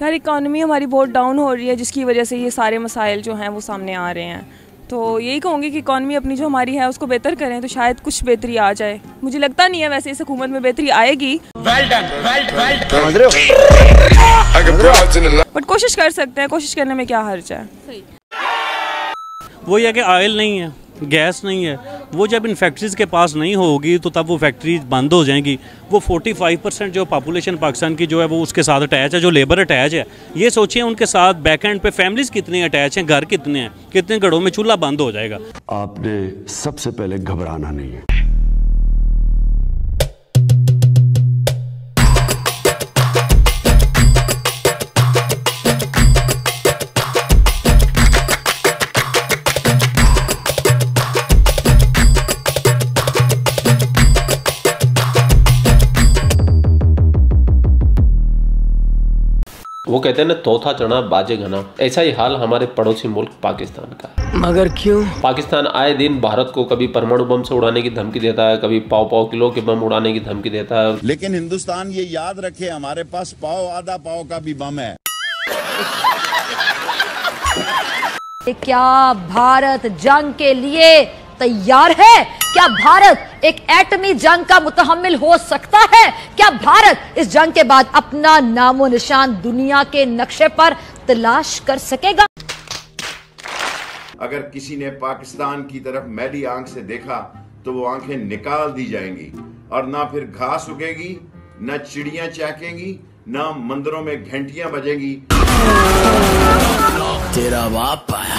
यार इकॉनमी हमारी बहुत डाउन हो रही है, जिसकी वजह से ये सारे मसाइल जो हैं वो सामने आ रहे हैं। तो यही कहूँगी कि इकॉनमी अपनी जो हमारी है उसको बेहतर करें तो शायद कुछ बेहतरी आ जाए। मुझे लगता नहीं है वैसे इस हुकूमत में बेहतरी आएगी, बट कोशिश कर सकते हैं, कोशिश करने में क्या हर्ज है। वो ये कि ऑयल नहीं है, गैस नहीं है, वो जब इन फैक्ट्रीज़ के पास नहीं होगी तो तब वो फैक्ट्रीज बंद हो जाएंगी। वो 45% जो पॉपुलेशन पाकिस्तान की जो है वो उसके साथ अटैच है, जो लेबर अटैच है। ये सोचिए उनके साथ बैक एंड पे फैमिलीज कितनी अटैच हैं, घर कितने हैं, कितने घरों में चूल्हा बंद हो जाएगा। आपने सबसे पहले घबराना नहीं है। वो कहते हैं ना, तोता चढ़ा बाजे घना। ऐसा ही हाल हमारे पड़ोसी मुल्क पाकिस्तान का है। मगर क्यों? पाकिस्तान आए दिन भारत को कभी परमाणु बम से उड़ाने की धमकी देता है, कभी पाव किलो के बम उड़ाने की धमकी देता है। लेकिन हिंदुस्तान ये याद रखे, हमारे पास पाव आधा पाव का भी बम है। क्या भारत जंग के लिए तैयार है? क्या भारत एक एटमी जंग का मुतहम्मिल हो सकता है? क्या भारत इस जंग के बाद अपना नामो निशान दुनिया के नक्शे पर तलाश कर सकेगा? अगर किसी ने पाकिस्तान की तरफ मैली आंख से देखा तो वो आंखें निकाल दी जाएंगी, और ना फिर घास उगेगी, ना चिड़ियां चहकेंगी, ना मंदिरों में घंटियां बजेंगी। तेरा बाप आया।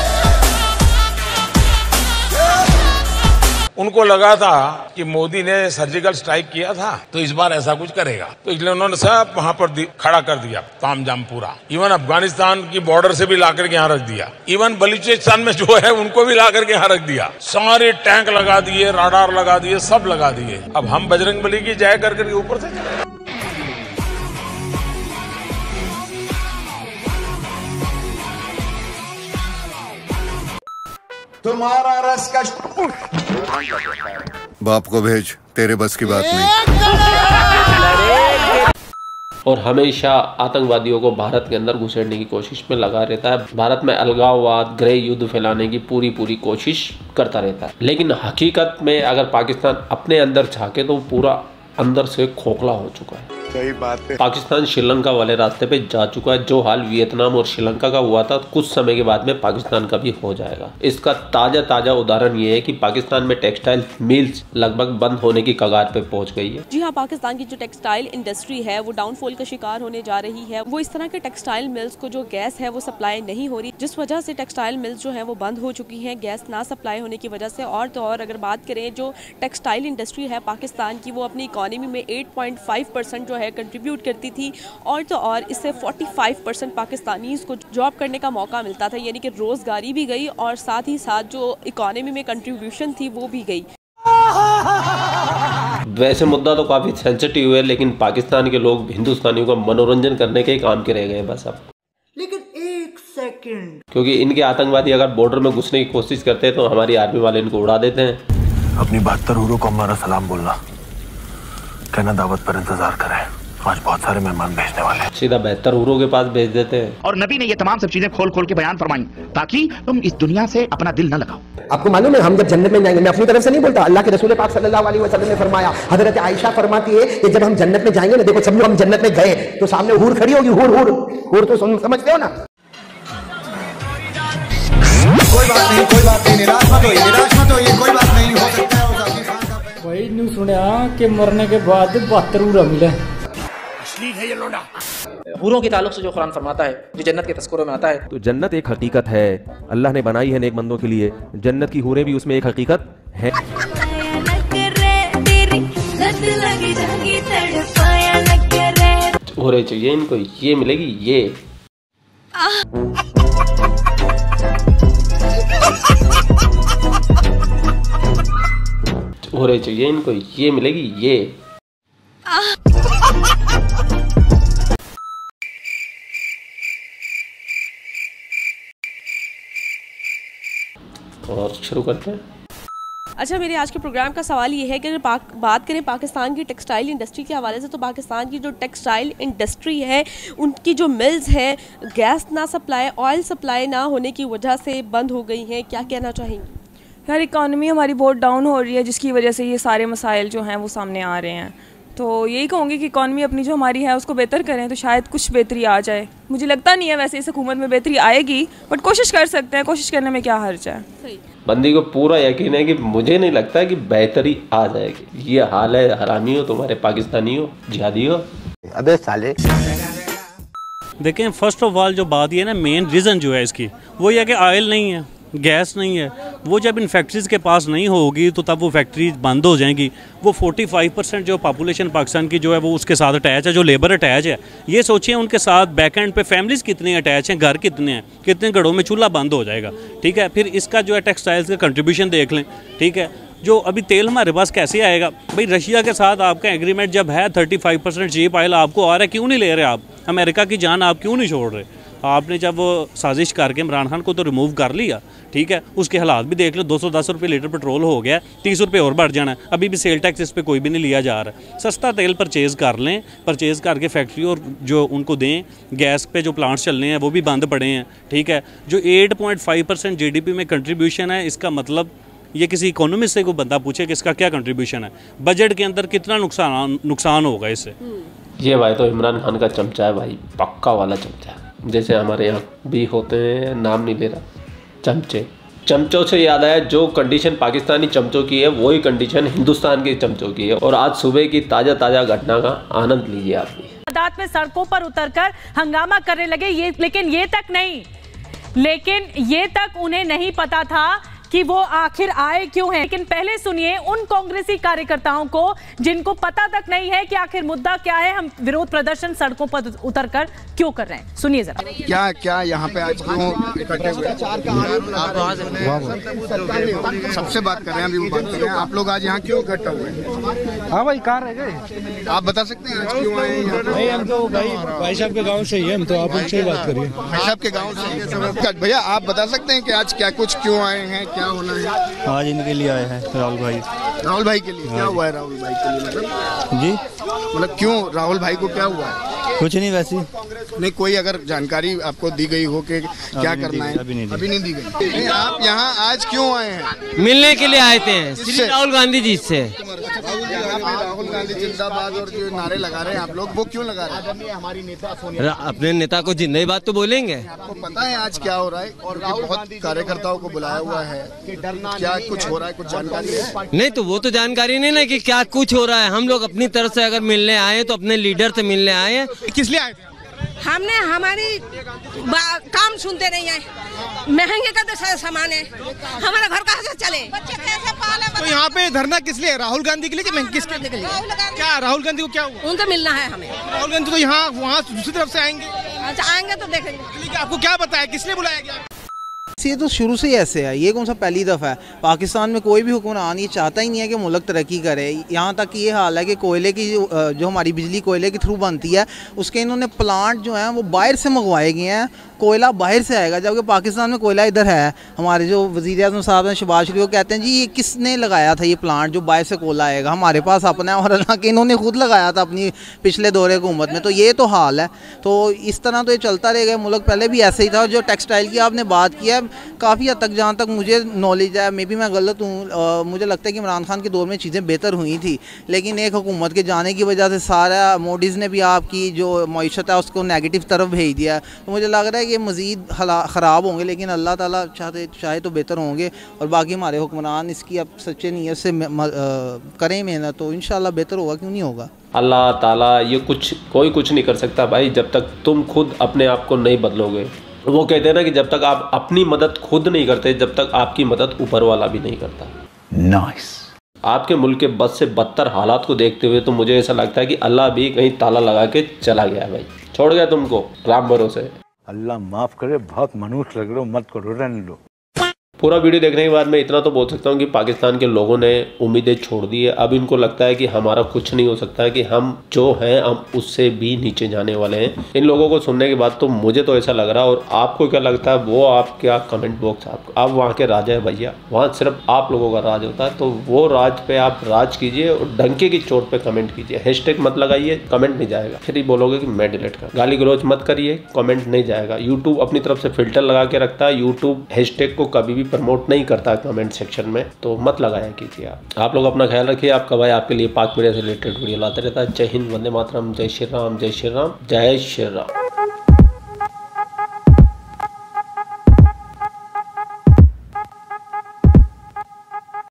उनको लगा था कि मोदी ने सर्जिकल स्ट्राइक किया था तो इस बार ऐसा कुछ करेगा, तो इसलिए उन्होंने सब वहां पर खड़ा कर दिया, तामझाम पूरा। इवन अफगानिस्तान की बॉर्डर से भी लाकर के यहाँ रख दिया, इवन बलूचिस्तान में जो है उनको भी लाकर के यहाँ रख दिया। सारे टैंक लगा दिए, राडार लगा दिए, सब लगा दिए। अब हम बजरंग बली की जय कर करके ऊपर से चले। तुम्हारा रस का बाप को भेज, तेरे बस की बात नहीं। और हमेशा आतंकवादियों को भारत के अंदर घुसेड़ने की कोशिश में लगा रहता है। भारत में अलगाववाद, गृह युद्ध फैलाने की पूरी कोशिश करता रहता है। लेकिन हकीकत में अगर पाकिस्तान अपने अंदर झांके तो पूरा अंदर से खोखला हो चुका है। सही बात है। पाकिस्तान श्रीलंका वाले रास्ते पे जा चुका है। जो हाल वियतनाम और श्रीलंका का हुआ था, कुछ समय के बाद में पाकिस्तान का भी हो जाएगा। इसका ताजा उदाहरण ये है कि पाकिस्तान में टेक्सटाइल मिल्स लगभग बंद होने की कगार पे पहुंच गई है। जी हाँ, पाकिस्तान की जो टेक्सटाइल इंडस्ट्री है वो डाउनफॉल का शिकार होने जा रही है। वो इस तरह के टेक्सटाइल मिल्स को जो गैस है वो सप्लाई नहीं हो रही, जिस वजह से टेक्सटाइल मिल्स जो है वो बंद हो चुकी है गैस ना सप्लाई होने की वजह से। और तो और अगर बात करें जो टेक्सटाइल इंडस्ट्री है पाकिस्तान की, वो अपनी इकोनॉमी में 8.5% जो है कंट्रीब्यूट करती थी। और तो और इससे 45% पाकिस्तानीज़ को जॉब करने का मौका मिलता था, यानी कि रोज़गारी भी गई और साथ ही साथ जो इकोनॉमी में कंट्रीब्यूशन थी वो भी गई। वैसे मुद्दा तो काफ़ी सेंसिटिव है, लेकिन पाकिस्तान के लोग हिंदुस्तानियों का मनोरंजन करने के ही काम के रह गए बस अब। लेकिन एक सेकंड, क्योंकि इनके आतंकवादी अगर बॉर्डर में घुसने की कोशिश करते हैं तो हमारी आर्मी वाले इनको उड़ा देते हैं। अपनी 72 हुरों को हमारा सलाम बोलना, कहना दावत पर इंतजार करें, आज बहुत सारे मेहमान भेजने वाले हैं। सीधा 72 हुरों के पास भेज देते हैं। और नबी ने ये तमाम सब चीजें खोल खोल के बयान फरमाई ताकि तुम इस दुनिया से अपना दिल न लगाओ। आपको मालूम है हम जब जन्नत में जाएंगे, मैं अपनी तरफ से नहीं बोलता, अल्लाह के रसूल पाक सल्लल्लाहु अलैहि वसल्लम ने फरमाया, हजरत आयशा फरमाती है कि जब हम जन्नत में जाएंगे ना, देखो सब लोग हम जन्नत में गए तो सामने हूर खड़ी होगी, हूर तो समझते हो ना। कोई बात नहीं, निराश मत होइए, कोई बात नहीं, हो सकता है भाई न्यू सुनिया कि मरने के बाद 72 हूरा मिले। हूरों के ताल्लुक से जो कुरान फरमाता है, जो जन्नत के तस्करों में आता है, तो जन्नत एक हकीकत है, अल्लाह ने बनाई है नेक बंदों के लिए। जन्नत की हूरें भी उसमें एक हकीकत है। हूरें चाहिए इनको, ये मिलेगी ये। हूरें चाहिए इनको, ये मिलेगी ये। और शुरू करते हैं। अच्छा, मेरे आज के प्रोग्राम का सवाल ये है कि अगर बात करें पाकिस्तान की टेक्सटाइल इंडस्ट्री के हवाले से, तो पाकिस्तान की जो टेक्सटाइल इंडस्ट्री है उनकी जो मिल्स है गैस ना सप्लाई, ऑयल सप्लाई ना होने की वजह से बंद हो गई हैं, क्या कहना चाहेंगी? यार इकॉनमी हमारी बहुत डाउन हो रही है, जिसकी वजह से ये सारे मसाइल जो हैं वो सामने आ रहे हैं। तो यही कहूँगी कि इकॉनमी अपनी जो हमारी है उसको बेहतर करें तो शायद कुछ बेहतरी आ जाए। मुझे लगता नहीं है वैसे इस हुकूमत में बेहतरी आएगी, बट कोशिश कर सकते हैं, कोशिश करने में क्या हर्ज है। बंदी को पूरा यकीन है कि मुझे नहीं लगता कि बेहतरी आ जाएगी। ये हाल है हरामी हो, तुम्हारे पाकिस्तानी हो, जिहादी हो। अबे साले। देखें, फर्स्ट ऑफ ऑल जो बात ये है ना, मेन रीज़न जो है इसकी वो ये है कि ऑयल नहीं है, गैस नहीं है। वो जब इन फैक्ट्रीज़ के पास नहीं होगी तो तब वो फैक्ट्रीज बंद हो जाएंगी। वो 45% जो पॉपुलेशन पाकिस्तान की जो है वो उसके साथ अटैच है, जो लेबर अटैच है। ये सोचिए उनके साथ बैक एंड पे फैमिलीज़ कितनी अटैच हैं, घर कितने हैं, कितने घरों में चूल्हा बंद हो जाएगा। ठीक है, फिर इसका जो है टेक्सटाइल्स का कंट्रीब्यूशन देख लें। ठीक है, जो अभी तेल हमारे पास कैसे आएगा भाई? रशिया के साथ आपका एग्रीमेंट जब है, 35% चीप ऑयल आपको आ रहा है, क्यों नहीं ले रहे आप? अमेरिका की जान आप क्यों नहीं छोड़ रहे? आपने जब वो साजिश करके इमरान खान को तो रिमूव कर लिया, ठीक है, उसके हालात भी देख लो। 210 रुपये लीटर पेट्रोल हो गया, 30 रुपये और बढ़ जाना है। अभी भी सेल टैक्स इस पर कोई भी नहीं लिया जा रहा है। सस्ता तेल परचेज़ कर लें, परचेज़ करके फैक्ट्री और जो उनको दें। गैस पे जो प्लांट्स चल रहे हैं वो भी बंद पड़े हैं। ठीक है, जो 8.5% GDP में कंट्रीब्यूशन है, इसका मतलब ये किसी इकोनॉमिस्ट से कोई बंदा पूछे कि इसका क्या कंट्रीब्यूशन है, बजट के अंदर कितना नुकसान होगा इससे। ये भाई तो इमरान खान का चमचा है भाई, पक्का वाला चमचा है। जैसे हमारे यहाँ भी होते हैं, नाम नहीं ले रहा, चमचों से याद आया, जो कंडीशन पाकिस्तानी चमचों की है वही कंडीशन हिंदुस्तान के चमचों की है। और आज सुबह की ताज़ा घटना का आनंद लीजिए आप भी। सादात में सड़कों पर उतरकर हंगामा करने लगे लेकिन ये तक उन्हें नहीं पता था कि वो आखिर आए क्यों हैं। लेकिन पहले सुनिए उन कांग्रेसी कार्यकर्ताओं को जिनको पता तक नहीं है कि आखिर मुद्दा क्या है, हम विरोध प्रदर्शन सड़कों पर उतरकर क्यों कर रहे हैं। सुनिए जरा। क्या यहाँ पे आज क्यों इकट्ठे हुए? सबसे बात कर रहे हैं, अभी बात कर रहे हैं। आप लोग आज यहाँ क्यों इकट्ठा हुए? हाँ भाई, कहाँ रह गए? आप बता सकते हैं आज क्यों आए? नहीं, हम तो भाई साहब के गाँव से ही है, हम तो आप उनसे ही बात करिए। भाई साहब के गाँव से। भैया आप बता सकते हैं कि आज क्या कुछ क्यों आए हैं, क्या होना है? आज इनके लिए आए हैं राहुल भाई के लिए। क्या हुआ है राहुल भाई के लिए? मतलब जी, मतलब क्यों राहुल भाई को क्या हुआ है? कुछ नहीं, वैसे नहीं। कोई अगर जानकारी आपको दी गई हो कि क्या करना है? अभी नहीं दी गई। आप यहाँ आज क्यों आए हैं? मिलने के लिए आए थे श्री राहुल गांधी जी से। राहुल गांधी जिंदाबाद और जो नारे लगा रहे हैं आप लोग, वो क्यों लगा रहे हैं? हमारी नेता अपने नेता को जिंदा बात तो बोलेंगे। आपको पता है आज क्या हो रहा है? और बहुत कार्यकर्ताओं को बुलाया हुआ है, क्या कुछ हो रहा है? कुछ जानकारी है? नहीं, तो वो तो जानकारी नहीं ना कि क्या कुछ हो रहा है। हम लोग अपनी तरफ से अगर मिलने आए तो अपने लीडर से मिलने आए हैं। किस लिए आए थे? हमने हमारी काम सुनते नहीं है, महंगे का सामान है, हमारा घर कहाँ से चले, बच्चे कैसे पाले? तो यहाँ पे धरना किस लिए? राहुल गांधी के लिए कि किसके लिए? क्या राहुल गांधी को क्या हुआ? उनसे मिलना है हमें। राहुल गांधी तो यहाँ वहाँ दूसरी तरफ से आएंगे। अच्छा, आएंगे तो देखेंगे। आपको क्या बताया, किस लिए बुलाया गया? ये तो शुरू से ही ऐसे है, ये कौन सा पहली दफ़ा है। पाकिस्तान में कोई भी हुक्मरान ये चाहता ही नहीं है कि मुल्क तरक्की करे। यहाँ तक ये हाल है कि कोयले की जो हमारी बिजली कोयले के थ्रू बनती है, उसके इन्होंने प्लांट जो हैं वो बाहर से मंगवाए गए हैं। कोयला बाहर से आएगा, जबकि पाकिस्तान में कोयला इधर है। हमारे जो वज़ीर आज़म साहब हैं शहबाज शरीफ, वो कहते हैं जी ये किसने लगाया था ये प्लांट जो बाहर से कोयला आएगा? हमारे पास अपना है, और हालांकि इन्होंने खुद लगाया था अपनी पिछले दौरे हुकूमत में। तो ये तो हाल है। तो इस तरह तो ये चलता रहेगा मुल्क। पहले भी ऐसे ही था। और जो टेक्सटाइल की आपने बात की है, काफ़ी हद तक जहाँ तक मुझे नॉलेज है, मे बी मैं गलत हूँ, मुझे लगता है कि इमरान खान के दौर में चीज़ें बेहतर हुई थी। लेकिन एक हुकूमत के जाने की वजह से सारा मोडीज़ ने भी आपकी जो मईशत है उसको नेगेटिव तरफ भेज दिया। तो मुझे लग रहा है कि मज़ीद ख़राब होंगे, लेकिन अल्लाह ताला चाहे तो बेहतर होंगे। और बाकी हमारे हुक्मरान इसकी अब सच्चे नीयत से करें मेहनत, तो इंशाल्लाह बेहतर होगा, क्यों नहीं होगा। अल्लाह ताला ये कोई कुछ नहीं कर सकता भाई, जब तक तुम खुद अपने आप को नहीं बदलोगे। वो कहते हैं ना कि जब तक आप अपनी मदद खुद नहीं करते, जब तक आपकी मदद ऊपर वाला भी नहीं करता। नाइस। आपके मुल्क के बद से बदतर हालात को देखते हुए तो मुझे ऐसा लगता है कि अल्लाह भी कहीं ताला लगा के चला गया भाई, छोड़ गया तुमको राम भरोसे। अल्लाह माफ करे, बहुत मनुष्य लग रहे हो, मत करो, रहने लो। पूरा वीडियो देखने के बाद मैं इतना तो बोल सकता हूँ कि पाकिस्तान के लोगों ने उम्मीदें छोड़ दी है। अब इनको लगता है कि हमारा कुछ नहीं हो सकता है, कि हम जो हैं हम उससे भी नीचे जाने वाले हैं। इन लोगों को सुनने के बाद तो मुझे तो ऐसा लग रहा है। और आपको क्या लगता है वो आप क्या कमेंट बॉक्स, आप वहाँ के राजा है भैया, वहाँ सिर्फ आप लोगों का राज होता है। तो वो राज पे आप राज कीजिए और डंके की चोट पे कमेंट कीजिए। हैशटैग मत लगाइए, कमेंट नहीं जाएगा। फिर ही बोलोगे कि मैं डिलीट कर। गाली गलौज मत करिए, कमेंट नहीं जाएगा। यूट्यूब अपनी तरफ से फिल्टर लगा के रखता है। यूट्यूब हैशटैग को कभी भी प्रमोट नहीं करता कमेंट सेक्शन में, तो मत लगाया कीजिए। आप लोग अपना ख्याल रखिए। आपका भाई आपके लिए पाक मीडिया से रिलेटेड वीडियो लाते रहता है। जय हिंद, वंदे मातरम, जय श्री राम, जय श्री राम, जय श्री राम।